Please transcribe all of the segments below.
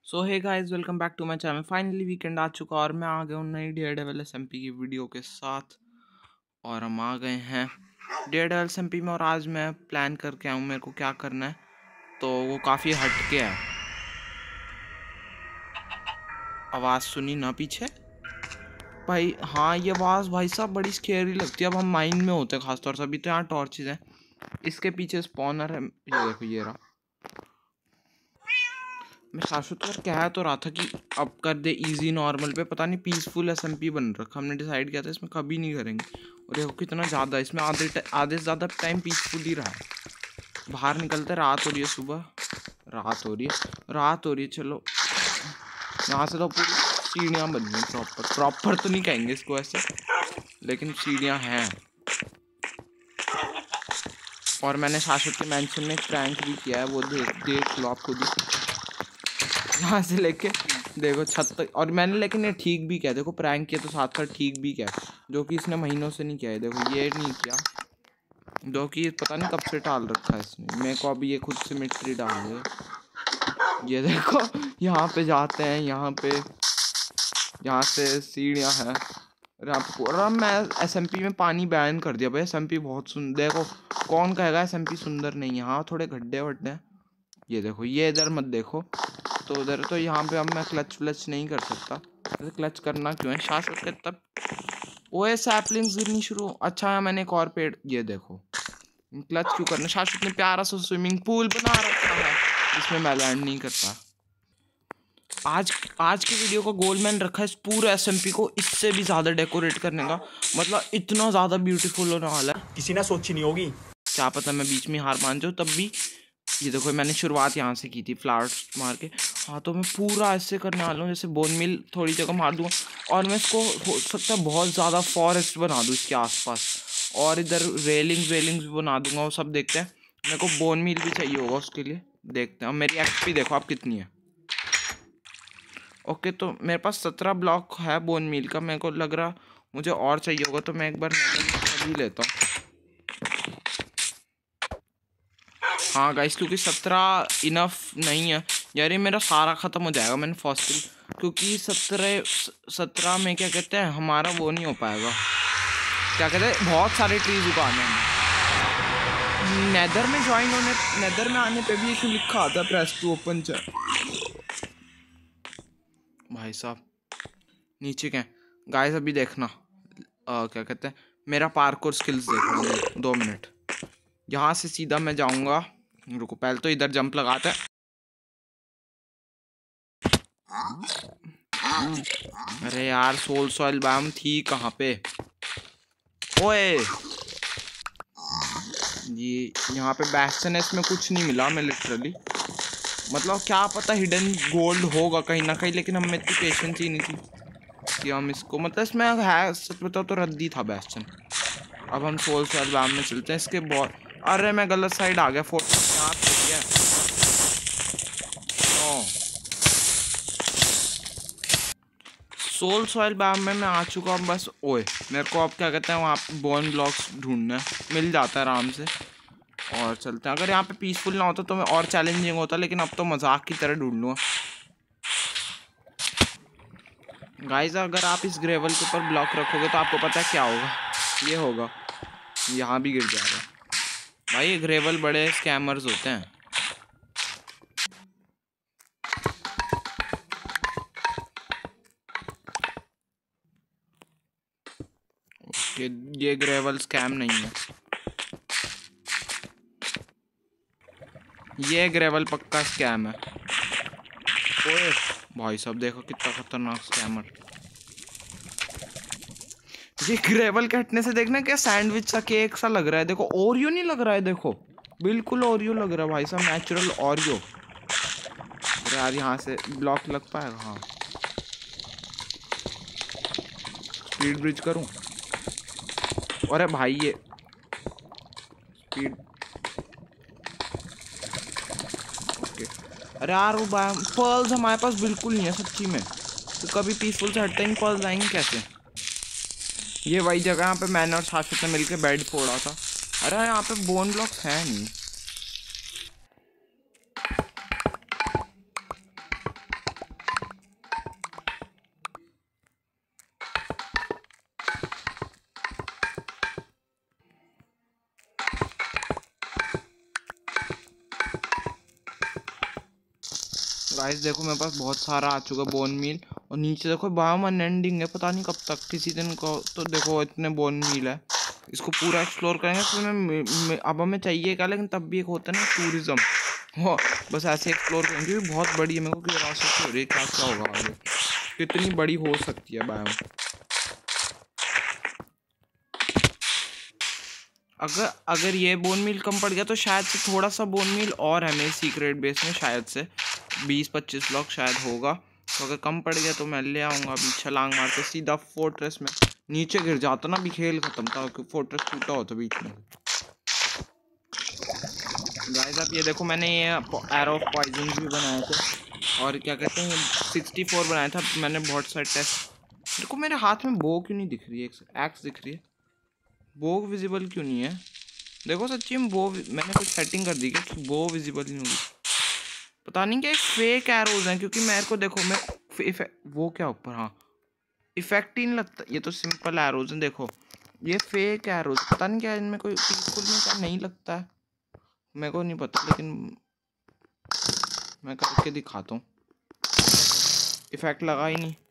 So hey guys, welcome back to my channel. Finally weekend आ चुका और मैं आ गया हूँ नई डेयरडेविल एसएमपी की वीडियो के साथ। और हम आ गए हैं डेयरडेविल एसएमपी में और आज मैं प्लान करके आऊँ मेरे को क्या करना है। तो वो काफ़ी हटके है। आवाज़ सुनी ना पीछे भाई? हाँ, ये आवाज़ भाई साहब बड़ी स्केरी लगती है। अब हम माइंड में होते हैं खासतौर से। अभी तो यहाँ टॉर्चेज हैं, इसके पीछे स्पॉनर है। ये देखो, ये रहा। मैं शाश्वत पर कह तो रहा था कि अब कर दे इजी नॉर्मल पे। पता नहीं पीसफुल एसएमपी बन रखा। हमने डिसाइड किया था इसमें कभी नहीं करेंगे। और देखो कितना ज़्यादा इसमें आधे से ज़्यादा टाइम पीसफुल ही रहा है। बाहर निकलते रात हो रही है, सुबह रात हो रही है। चलो यहाँ से तो पूरी सीढ़ियाँ बनी हैं। प्रॉपर तो नहीं कहेंगे इसको ऐसे, लेकिन सीढ़ियाँ हैं। और मैंने शाश्वत के मेंशन में प्रैंक भी किया है, वो देख लो आप खुद ही। यहाँ से लेके देखो छत तक। और मैंने लेकिन ये ठीक भी किया, देखो प्रैंक किया तो साथ साथ ठीक भी किया, जो कि इसने महीनों से नहीं किया है। देखो ये नहीं किया, जो कि पता नहीं कब से टाल रखा है इसने। मेरे को अभी ये खुद सिमेट्री डाल दे। ये देखो यहाँ पे जाते हैं, यहाँ से सीढ़ियाँ हैं। पूरा मैं एसएमपी में पानी बैन कर दिया भाई। एसएमपी बहुत सुंदर, देखो कौन कहेगा एसएमपी सुंदर नहीं है। यहाँ थोड़े गड्ढे वड्ढे हैं। ये देखो, ये इधर मत देखो, तो उधर तो यहाँ पे अब मैं क्लच व्लच नहीं कर सकता। तो क्लच करना क्यों है शाश्वत के तब? ओए सैपलिंग्स गिरनी शुरू। अच्छा है, मैंने एक और पेड़। ये देखो क्लच क्यों करना। शाश्वत ने प्यारा सा स्विमिंग पूल बना रखा है जिसमें मैं लैंड नहीं करता। आज की वीडियो का गोल मैंने रखा है इस पूरे एसएमपी को इससे भी ज़्यादा डेकोरेट करने का। मतलब इतना ज़्यादा ब्यूटीफुल होने वाला है, किसी ने सोची नहीं होगी। क्या पता मैं बीच में हार मान जाऊँ तब भी। ये देखो मैंने शुरुआत यहाँ से की थी फ्लावर्स मार के। हाँ, तो मैं पूरा ऐसे करने वाला हूँ जैसे बोन मिल थोड़ी जगह मार दूँगा। और मैं इसको हो सकता है बहुत ज़्यादा फॉरेस्ट बना दूँ इसके आसपास। और इधर रेलिंग्स भी बना दूँगा। वो सब देखते हैं। मेरे को बोन मिल भी चाहिए होगा उसके लिए। देखते हैं। अब मेरी एक्सपी देखो आप कितनी है। ओके, तो मेरे पास 17 ब्लॉक है बोन मिल का। मेरे को लग रहा मुझे और चाहिए होगा, तो मैं एक बार भी लेता हूँ। हाँ गाइस, क्योंकि 17 इनफ नहीं है यार। ये मेरा सारा ख़त्म हो जाएगा मैंने फॉसिल, क्योंकि 17 में क्या कहते हैं हमारा वो नहीं हो पाएगा। क्या कहते हैं, बहुत सारे ट्रीज उगाने हैं। नेदर में ज्वाइन होने, नेदर में आने पे भी एक लिखा आता प्रेस टू ओपन चैट। भाई साहब नीचे क्या गाइस, अभी देखना क्या कहते हैं मेरा पार्कोर स्किल्स देखना। 2 मिनट। यहाँ से सीधा मैं जाऊँगा। रुको, पहले तो इधर जंप लगाते हैं। अरे यार, सोल सॉइल बाम थी कहाँ पे? ओए ये यहाँ पे बैस्टन है, इसमें कुछ नहीं मिला हमें लिटरली। मतलब क्या पता हिडन गोल्ड होगा कहीं ना कहीं, लेकिन हमें इतनी पेशेंस ही नहीं थी कि हम इसको, मतलब इसमें है सच बताओ तो रद्दी था बैस्टन। अब हम सोल सॉइल बाम में चलते हैं इसके बहुत। अरे मैं गलत साइड आ गया। फोटो यहाँ पे गया। सोल सॉइल बाम में मैं आ चुका हूँ बस। ओए मेरे को अब क्या कहते हैं वहाँ पे बोन ब्लॉक्स ढूंढना है, मिल जाता है आराम से। और चलते हैं। अगर यहाँ पे पीसफुल ना होता तो मैं और चैलेंजिंग होता, लेकिन अब तो मजाक की तरह ढूंढ लूँगा। गाइस, अगर आप इस ग्रेवल के ऊपर ब्लॉक रखोगे तो आपको पता है क्या होगा। ये होगा, यहाँ भी गिर जाएगा। भाई ये ग्रेवल बड़े स्कैमर्स होते हैं। ये ग्रेवल स्कैम नहीं है, ये ग्रेवल पक्का स्कैम है। ओए भाई साहब देखो कितना खतरनाक स्कैमर। ये ग्रेवल के हटने से देखना क्या सैंडविच सा केक सा लग रहा है। देखो ओरियो नहीं लग रहा है, देखो बिल्कुल ओरियो लग रहा है भाई साहब, नेचुरल ओरियो। अरे यार यहाँ से ब्लॉक लग पाएगा? हाँ, स्पीड ब्रिज करूँ? अरे भाई ये स्पीड। ओके। अरे यार वो पर्ल्स हमारे पास बिल्कुल नहीं है सच्ची में। तो कभी पीसफुल से हटते ही पर्ल्स आएंगे कैसे? ये वही जगह यहाँ पे मैंने और शाश्वत ने मिलकर बेड फोड़ा था। अरे यहाँ पे बोन ब्लॉक्स हैं नहीं। गाइस देखो मेरे पास बहुत सारा आ चुका है बोन मील। और नीचे देखो बायोम अनएंडिंग है, पता नहीं कब तक, किसी दिन को तो देखो इतने बोन मील है। इसको पूरा एक्सप्लोर करेंगे। फिर अब हमें चाहिए क्या, लेकिन तब भी एक होता है ना टूरिज्म, हो बस ऐसे एक्सप्लोर करेंगे। बहुत बड़ी है, मेरे को क्यूरियोसिटी हो रही है क्या क्या होगा आगे, कितनी बड़ी हो सकती है बायोम। अगर ये बोन मील कम पड़ गया तो शायद से थोड़ा सा बोन मील और है मेरे सीक्रेट बेस में, शायद से 20-25 ब्लॉक शायद होगा। तो अगर कम पड़ गया तो मैं ले आऊँगा अभी छलांग मार के सीधा फोर्ट्रेस में। नीचे गिर जाता ना भी खेल खत्म था, फोर्ट्रेस टूटा होता बीच में। गाइस आप ये देखो, मैंने ये एरो ऑफ पॉइजन भी बनाए थे, और क्या कहते हैं 64 बनाया था मैंने। बहुत सारे टेस्ट। देखो मेरे हाथ में बो क्यों नहीं दिख रही है, एक्स दिख रही है, बो विजिबल क्यों नहीं है। देखो सच्ची में बो, मैंने कुछ सेटिंग कर दी कि बो विजिबल नहीं होगी, पता नहीं क्या फेक एरोज हैं। क्योंकि मेरे को देखो मैं वो क्या ऊपर, हाँ इफेक्ट ही नहीं लगता। ये तो सिंपल एरोज हैं, देखो ये फेक एरोज, पता नहीं क्या इनमें कोई पीसफुल में क्या नहीं लगता है, मेरे को नहीं पता, लेकिन मैं करके दिखाता हूँ। इफेक्ट लगा ही नहीं।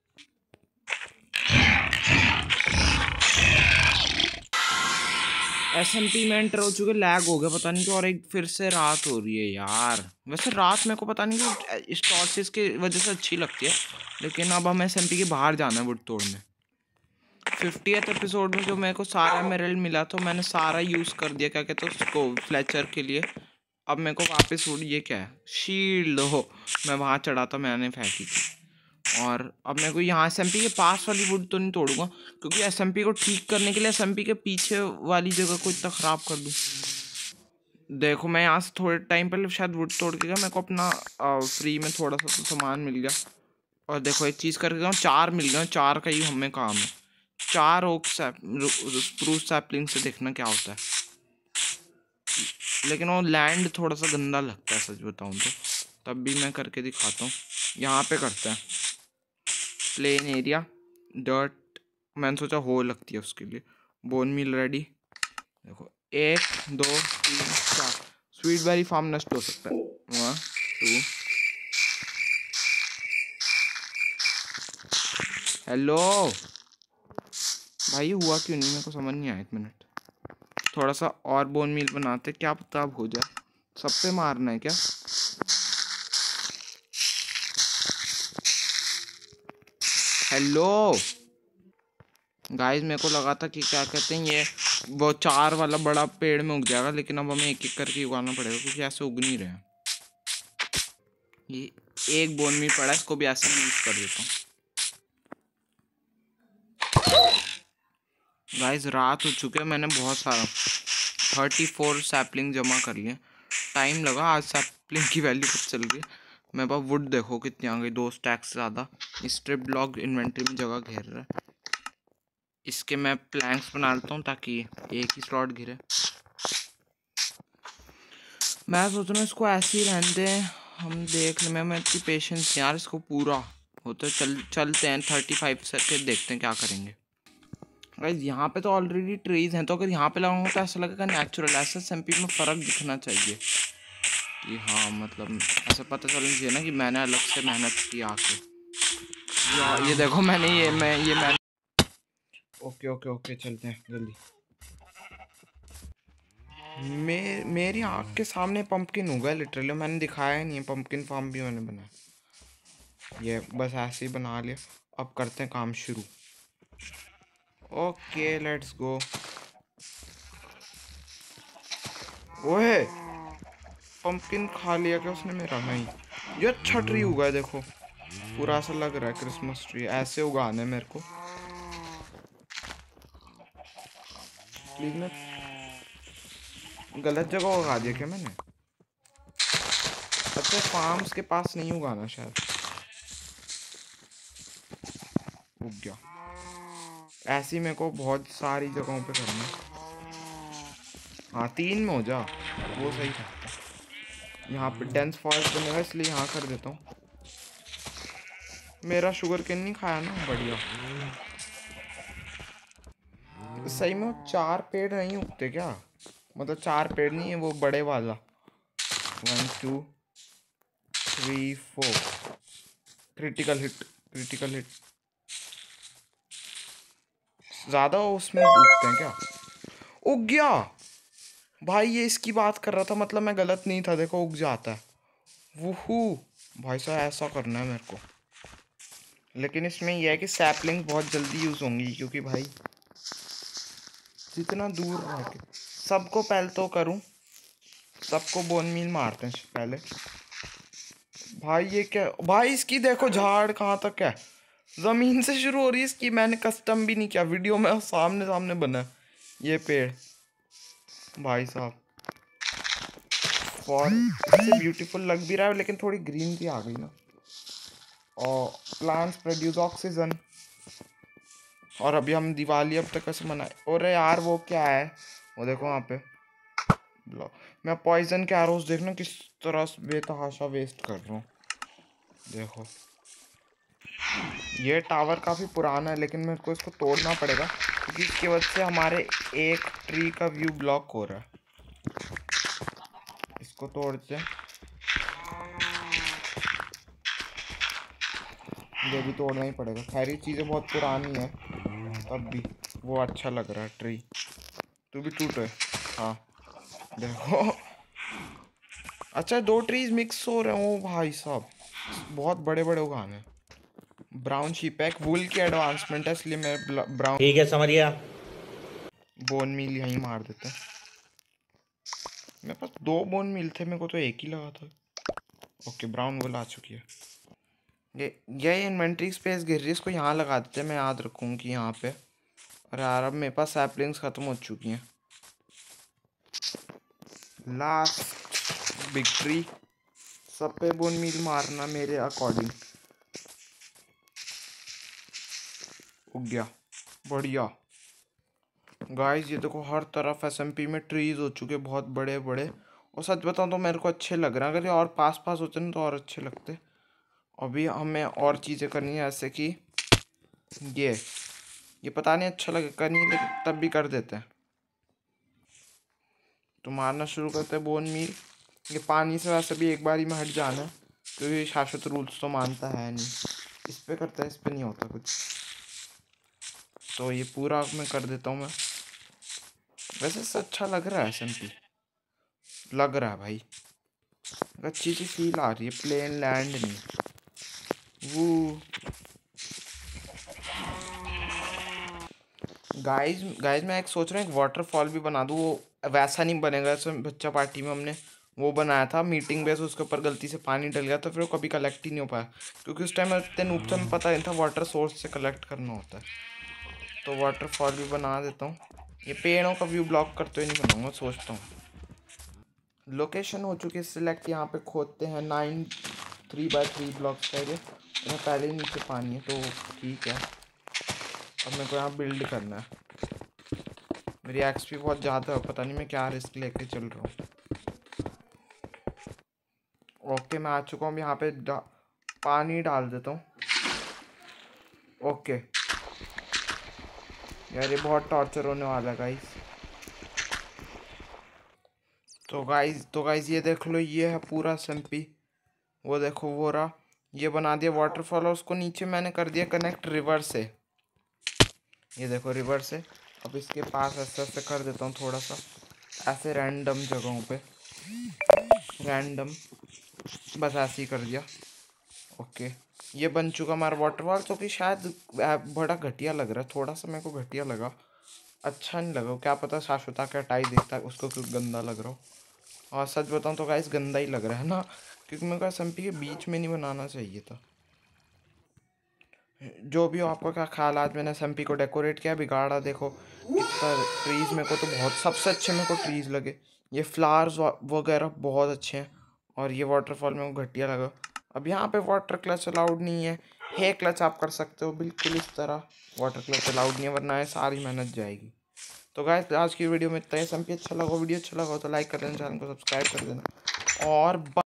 SMP में एंटर हो चुके, लैग हो गया पता नहीं क्यों, और एक फिर से रात हो रही है यार। वैसे रात मेरे को पता नहीं क्यों इस टॉर्चेस की वजह से अच्छी लगती है, लेकिन अब हमें SMP के बाहर जाना है वुड तोड़ने। 50th एपिसोड में जो मेरे को सारा एमराल्ड मिला तो मैंने सारा यूज़ कर दिया, क्या कहते हैं उसको, फ्लेचर के लिए। अब मेरे को वापस वुड, ये क्या है शील्ड, हो मैं वहाँ चढ़ा था, मैंने फेंकी थी। और अब मेरे को यहाँ SMP के पास वाली वुड तो नहीं तोड़ूंगा, क्योंकि SMP को ठीक करने के लिए SMP के पीछे वाली जगह को इतना ख़राब कर दूँ। देखो मैं यहाँ से थोड़े टाइम पहले शायद वुड तोड़ के गया, मेरे को अपना फ्री में थोड़ा सा तो सामान मिल गया। और देखो एक चीज़ करके गया, 4 मिल गया, 4 का ही हमें काम है। 4 ओक स्प्रूस सैपलिंग से देखना क्या होता है। लेकिन वो लैंड थोड़ा सा गंदा लगता है सच बताऊँ तो, तब भी मैं करके दिखाता हूँ। यहाँ पे करते हैं प्लेन एरिया, डर्ट, मैंने सोचा हो लगती है उसके लिए। बोन मील रेडी, देखो 1 2 3 4। स्वीट बेरी फार्म नष्ट हो सकता है, 1 2। हेलो भाई, हुआ क्यों नहीं मेरे को समझ नहीं आया। 1 मिनट, थोड़ा सा और बोन मील बनाते, क्या पता अब हो जाए। सब पे मारना है क्या। हेलो गाइस, मेरे को लगा था कि क्या कहते हैं ये वो 4 वाला बड़ा पेड़ में उग जाएगा, लेकिन अब हमें एक एक करके उगाना पड़ेगा, क्योंकि ऐसे उग नहीं रहे हैं। ये एक बोन मील पड़ा है, इसको भी ऐसे यूज कर देता हूँ। गाइस रात हो चुके हैं, मैंने बहुत सारा 34 सैपलिंग जमा कर लिए। टाइम लगा, आज सैपलिंग की वैल्यू कुछ चल रही है। मेरे पास वुड देखो कितनी आ गई, 2 स्टैक से ज़्यादा। स्ट्रिप ब्लॉक इन्वेंट्री में जगह घेर रहा है। इसके मैं प्लैंक्स बना लेता हूँ ताकि एक ही स्लॉट घिरे। मैं सोच रहा हूँ इसको ऐसे ही रहने दें, हम देख लें। मैं इतनी पेशेंस यार, इसको पूरा होते चलते हैं 35 सेकंड, देखते हैं क्या करेंगे। गाइस यहाँ पे तो ऑलरेडी ट्रीज हैं, तो अगर यहाँ पे लगाऊंगा तो ऐसा लगेगा नेचुरल। ऐसा SMP में फ़र्क दिखना चाहिए कि हाँ मतलब ऐसा पता चलना चाहिए ना कि मैंने अलग से मेहनत की आके। ये देखो मैंने ओके ओके ओके, चलते हैं जल्दी। मेरी आँख के सामने पंपकिन उगा है लिटरली, मैंने दिखाया ही नहीं है। पंपकिन फार्म भी मैंने बनाया, ये बस ऐसे ही बना लिया। अब करते हैं काम शुरू। Okay let's go. ओए पंपकिन खा लिया क्या उसने मेरा। नहीं, ये अच्छा ट्री उगा है, देखो पूरा ऐसा लग रहा है क्रिसमस ट्री। ऐसे उगाना है मेरे को। प्लीज, मैं गलत जगह उगा दिया क्या मैंने। अच्छा फार्म्स के पास नहीं उगाना, शायद उग गया। ऐसी मेरे को बहुत सारी जगहों पे करना है। हाँ 3 में हो जा, वो सही था। यहाँ पे डेंस फॉरेस्ट बनेगा, इसलिए यहाँ कर देता हूँ। मेरा शुगर केन नहीं खाया ना, बढ़िया। सही में वो 4 पेड़ नहीं उगते क्या, मतलब 4 पेड़ नहीं है, वो बड़े वाला 1 2 3 4 क्रिटिकल हिट ज़्यादा उसमें उगते हैं क्या? उग गया भाई, ये इसकी बात कर रहा था, मतलब मैं गलत नहीं था, देखो उग जाता है। वूहू भाई साहब, ऐसा करना है मेरे को। लेकिन इसमें यह है कि सैपलिंग बहुत जल्दी यूज़ होंगी, क्योंकि भाई जितना दूर रह के सबको पहले तो करूं, सबको बोन मील मारते हैं पहले। भाई ये क्या भाई, इसकी देखो झाड़ कहाँ तक है, ज़मीन से शुरू हो रही है इसकी। मैंने कस्टम भी नहीं किया, वीडियो में सामने सामने बना है ये पेड़ भाई साहब। और इससे ब्यूटीफुल लग भी रहा है, लेकिन थोड़ी ग्रीन भी आ गई ना। और प्लांट्स प्रोड्यूस ऑक्सीजन। और अभी हम दिवाली अब तक कैसे मनाए? अरे यार वो क्या है, वो देखो वहाँ पे मैं पॉइजन के एरोस देखना किस तरह से बेतहाशा वेस्ट कर रहा हूँ। देखो ये टावर काफ़ी पुराना है, लेकिन मेरे को इसको तोड़ना पड़ेगा, क्योंकि इसकी वजह से हमारे एक ट्री का व्यू ब्लॉक हो रहा है। इसको तोड़ते हैं, ये भी तोड़ना ही पड़ेगा। खैर ये चीज़ें बहुत पुरानी है, तब भी वो अच्छा लग रहा है ट्री। तू भी टूटे, हाँ देखो। अच्छा 2 ट्रीज मिक्स हो रहे हैं, ओ भाई साहब बहुत बड़े बड़े उगाने हैं। ब्राउन शीप एक वूल की एडवांसमेंट है, इसलिए मैं ब्राउन, ठीक है समझ गया। बोन मील यहीं मार देते हैं। मेरे पास 2 बोन मील थे, मेरे को तो एक ही लगा था। ओके ब्राउन वूल आ चुकी है। ये इन्वेंट्री स्पेस गिर रही है, इसको यहाँ लगा देते हैं, मैं याद रखूँ कि यहाँ पे। और यार अब मेरे पास सैपलिंग्स ख़त्म हो चुकी हैं। लास्ट बिग ट्री, सब पे बोन मील मारना मेरे अकॉर्डिंग। उग गया, बढ़िया। गाइस ये देखो हर तरफ एसएमपी में ट्रीज हो चुके बहुत बड़े बड़े, और सच बताऊँ तो मेरे को अच्छे लग रहे हैं। अगर ये और पास पास होते ना तो और अच्छे लगते। अभी हमें और चीज़ें करनी है, ऐसे कि ये पता नहीं अच्छा लगेगा नहीं, लेकिन तब भी कर देते हैं। तो मारना शुरू करते हैं बोन मील। ये पानी से वैसे भी एक बार ही में हट जाना है, क्योंकि शाश्वत रूल्स तो मानता है नहीं। इस पे करता है, इस पे नहीं होता कुछ। तो ये पूरा मैं कर देता हूँ मैं। वैसे से अच्छा लग रहा है एसएमपी, लग रहा है भाई, अच्छी सी फील आ रही है, प्लेन लैंड नहीं। वो गाइज मैं एक सोच रहा हूँ एक वाटरफॉल भी बना दूँ। वो वैसा नहीं बनेगा जैसे बच्चा पार्टी में हमने वो बनाया था मीटिंग बेस, उसके ऊपर गलती से पानी डल गया, तो फिर वो कभी कलेक्ट ही नहीं हो पाया, क्योंकि उस टाइम इतने नूब में पता नहीं था वाटर सोर्स से कलेक्ट करना होता है। तो वाटरफॉल भी बना देता हूँ। ये पेड़ों का व्यू ब्लॉक करते हुए नहीं बनाऊँगा, सोचता हूँ। लोकेशन हो चुकी है सिलेक्ट, यहाँ पे खोदते हैं 9 3x3 ब्लॉक्स का एरिया। मैं पहले ही नीचे पानी है तो ठीक है। अब मेरे को यहाँ बिल्ड करना है। मेरी एक्सपी बहुत ज़्यादा है, पता नहीं मैं क्या रिस्क लेके चल रहा हूँ। ओके मैं आ चुका हूँ, यहाँ पे पानी डाल देता हूँ। ओके यार ये बहुत टॉर्चर होने वाला है गाइस। तो गाइस ये देख लो, ये है पूरा एसएमपी। वो देखो वो रहा, ये बना दिया वाटरफॉल, और उसको नीचे मैंने कर दिया कनेक्ट रिवर से। ये देखो रिवर से। अब इसके पास ऐसे ऐसे कर देता हूँ थोड़ा सा, ऐसे रैंडम जगहों पे, रैंडम बस ऐसे ही कर दिया। ओके ये बन चुका हमारा वाटरफॉल, तो कि शायद बड़ा घटिया लग रहा है, थोड़ा सा मेरे को घटिया लगा, अच्छा नहीं लगा। क्या पता शाश्वता का टाई देखता है उसको क्यों गंदा लग रहा हो। और सच बताऊँ तो गाइस गंदा ही लग रहा है ना, क्योंकि मेरे को एसएमपी के बीच में नहीं बनाना चाहिए था। जो भी हो, आपका क्या ख्याल? आज मैंने एसएमपी को डेकोरेट किया, बिगाड़ा देखो कितना। ट्रीज़ मेरे को तो बहुत सबसे अच्छे मेरे को ट्रीज़ लगे, ये फ्लावर्स वगैरह बहुत अच्छे हैं। और ये वाटरफॉल मेरे को घटिया लगा। अब यहाँ पे वाटर क्लच अलाउड नहीं है क्लच आप कर सकते हो बिल्कुल इस तरह, वाटर क्लच अलाउड नहीं है, वरना है सारी मेहनत जाएगी। तो गाइस आज की वीडियो में इतना ही। एसएमपी अच्छा लगा, वीडियो अच्छा लगा तो लाइक कर देना, चैनल को सब्सक्राइब कर देना, और